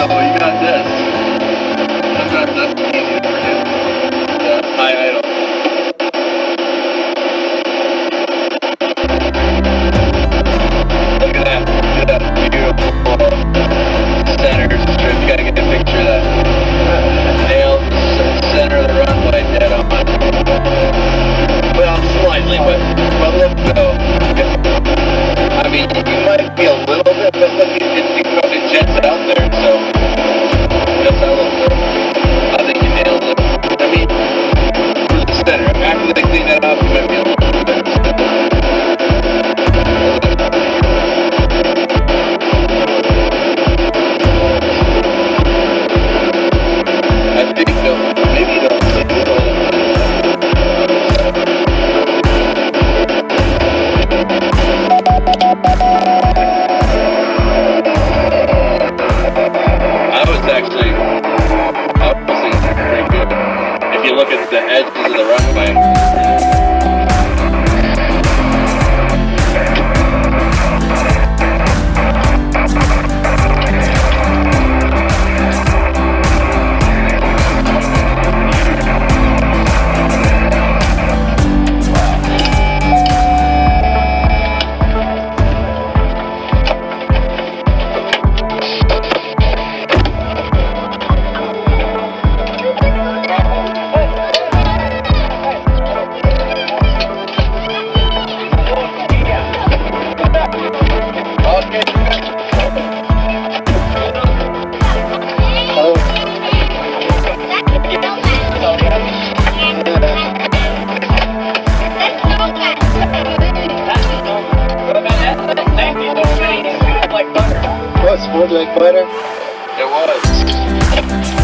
you got this. Sometimes that's easy to forget. The high idle. Look at that. Look at that beautiful center strip. You gotta get a picture of that. Nailed the center of the runway dead on. Well, slightly, but look though. I mean, you might be a little bit, but look, it jets out there, so that's how it looks. I think you nailed it. I mean, for the center, after they clean that up, you might be a little bit. I think they'll, maybe they'll. If you look at the edges of the runway. What, smooth like butter? It was.